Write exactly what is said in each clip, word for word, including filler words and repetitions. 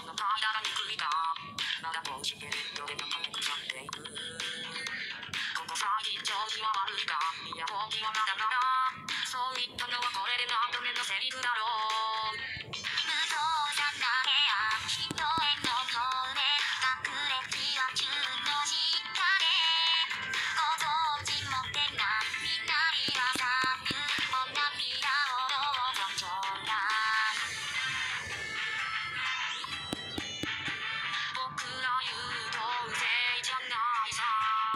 の間が憎いだまだこうしてどれだかめくちゃっていくここ最近調子は悪いがいや本気はまだまだそう言ったのはこれで何度目のセリフだろう無造作な部屋人への情熱隠れちは中の下でご存知もってなみんなにはさぬお涙をどうぞちょうだい僕ら優等生じゃないさ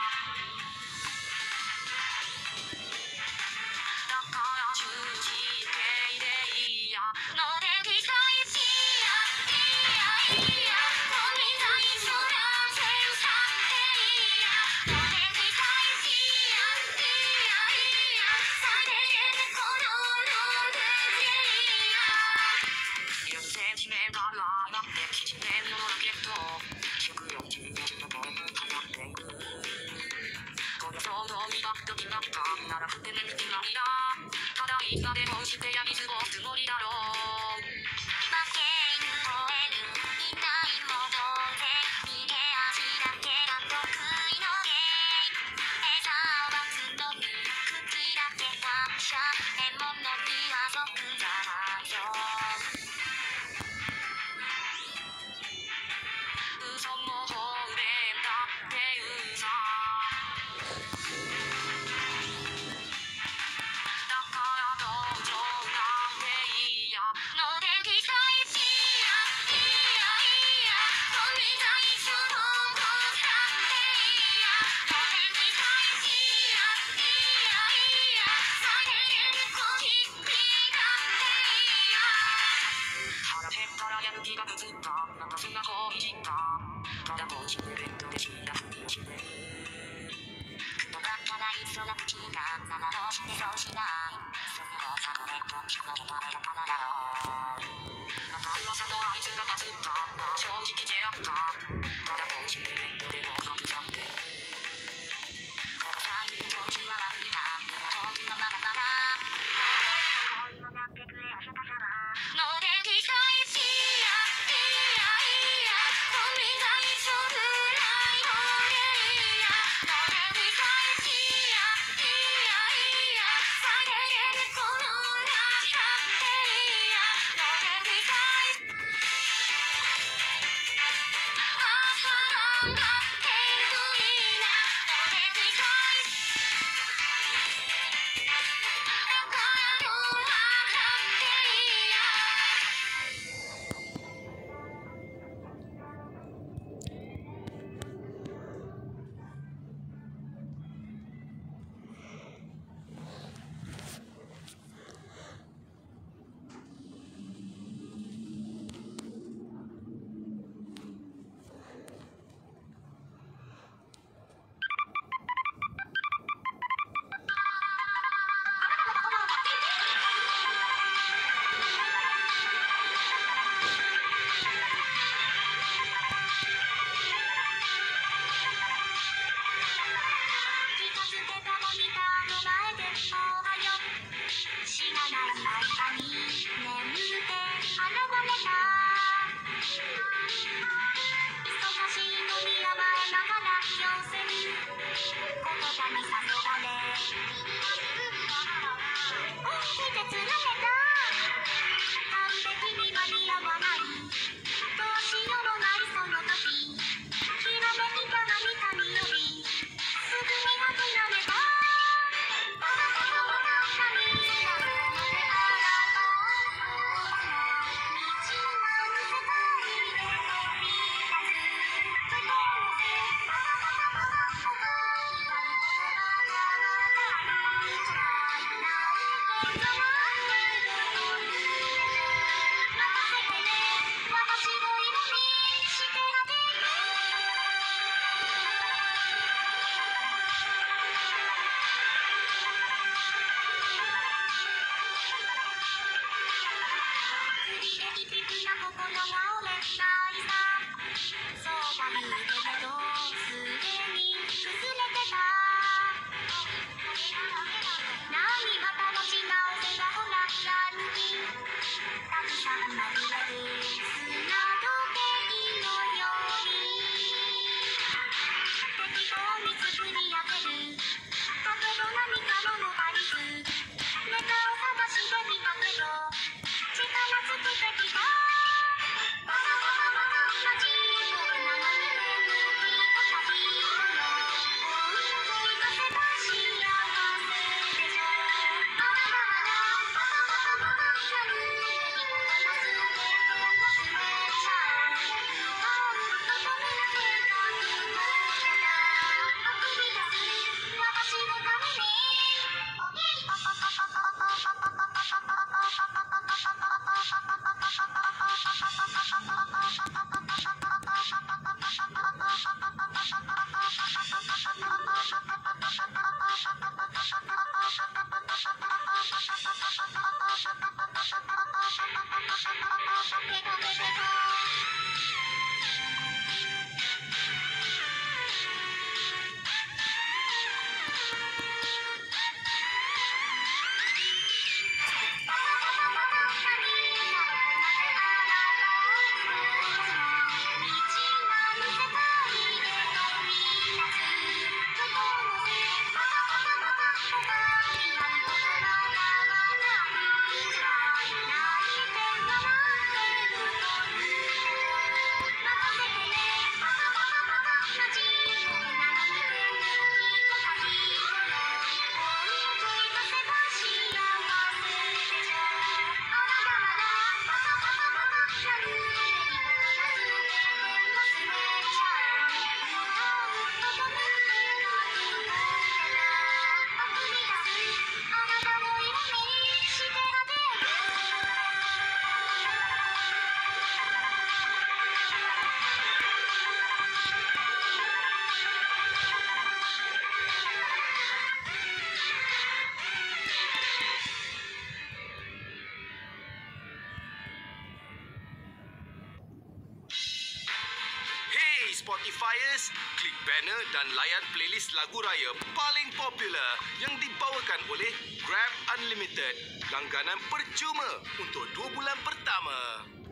だから終始形でいいやのできたいしやいやいやもうみたいそらせんさっていいやのできたいしやいやいやされてこのロールでいいや優先地名が上がってきちめんのロケットひゃくよんじゅうごじの声もかかっているこの衝動にバッと決まったなら船にきまりだただいつまでもしてやみ過ごすつもりだろう負け犬吠えるいないも同然逃げ足だけが得意のゲイ餌を待つのに口だけ感謝獲物には即じゃないよ嘘も方便だっていうさだから同情なんていいやのできたいしやいやいやもうみたいその後だっていいやのできたいしやいやいやされるこきっぴだっていいや腹減ったらやる気がうつったなんかそんな恋しったまだこうしてベッドで死んだふりをしてる雲がないその口がならどうしてそうしないそれをさこれと聞くのではやかなだろうまた噂のあいつがバズった正直ジェラったまだこうしてベッドでもうかけちゃってるこの最近調子は悪いな本気はまだまだ恋をやってくれ明日からのできたいしやいやいやもうみたいそぐらいのでいいやのできたいしやいやいやされるこのラジだっていいやのできたい Spotifyers, klik banner dan layan playlist lagu raya paling popular yang dibawakan oleh Grab Unlimited. Langganan percuma untuk dua bulan pertama.